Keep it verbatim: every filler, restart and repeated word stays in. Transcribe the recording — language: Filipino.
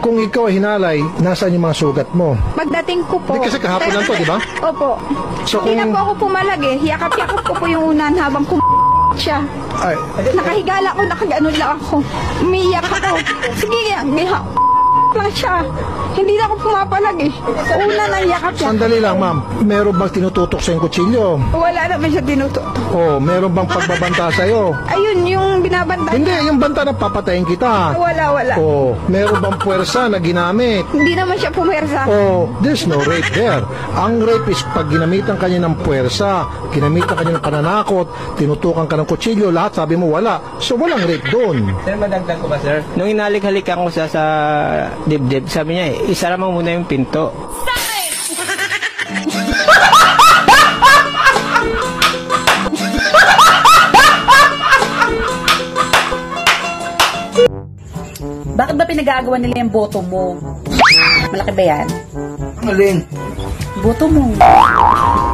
kung ikaw ay hinalay, nasaan yung mga sugat mo? Pagdating ko po... Di kasi kahapon lang to, di ba? Opo. So, Hindi kung- na po ako pumalag eh. Yakap-yakap ko po yung unan habang kum... siya. Ay, Nakahigala ko, nakagano lang ako. Umiiyak ako. Sige, giha lang siya. Hindi na ako pumapalag eh. Una nang yakap niya. sandali lang, ma'am. Meron bang tinututok sa yung kutsilyo? Wala naman siya tinutok. O, meron bang pagbabanta sa'yo? Ayun, yung binabanta. Hindi, yung banta na papatayin kita. Wala, wala. O, meron bang puwersa na ginamit? Hindi naman siya pumersa. O, there's no rape there. Ang rape is pag ginamitan kanya ng puwersa, ginamitan kanya ng pananakot, tinutukan ka ng kutsilyo, lahat sabi mo wala. So, walang rape doon. Sir, madagdag ko ba, sir? Nung inalik-halikan ko siya sa dibdib, sabi niya, eh, isara mo muna yung pinto. Bakit ba pinag-aagawan nila yung boto mo? Malaki ba yan? Alin? Boto mo.